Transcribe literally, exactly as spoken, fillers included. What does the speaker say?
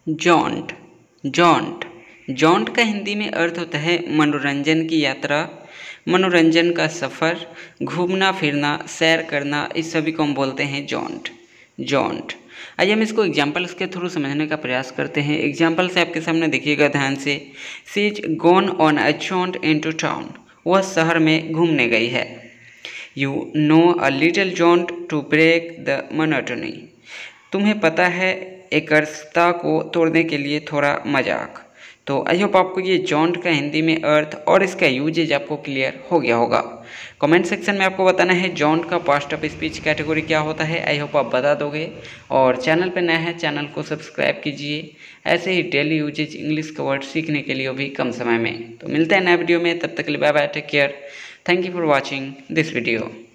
Joint joint joint का हिंदी में अर्थ होता है मनोरंजन की यात्रा, मनोरंजन का सफ़र, घूमना फिरना, सैर करना, इस सभी को हम बोलते हैं जॉन्ट जॉन्ट आइए हम इसको एग्जाम्पल्स के थ्रू समझने का प्रयास करते हैं। एग्जाम्पल से आपके सामने देखिएगा ध्यान से। She is gone on a jaunt into town, वह शहर में घूमने गई है। You know a little jaunt to break the monotony, तुम्हें पता है एकरसता को तोड़ने के लिए थोड़ा मजाक। तो आई होप आपको ये जॉन्ट का हिंदी में अर्थ और इसका यूजेज आपको क्लियर हो गया होगा। कमेंट सेक्शन में आपको बताना है जॉन्ट का पास्ट ऑफ स्पीच कैटेगरी क्या होता है। आई होप आप बता दोगे। और चैनल पर नया है, चैनल को सब्सक्राइब कीजिए ऐसे ही डेली यूजेज इंग्लिश का वर्ड सीखने के लिए भी कम समय में। तो मिलते हैं नए वीडियो में, तब तक के लिए bye bye, take care, thank you for watching this video.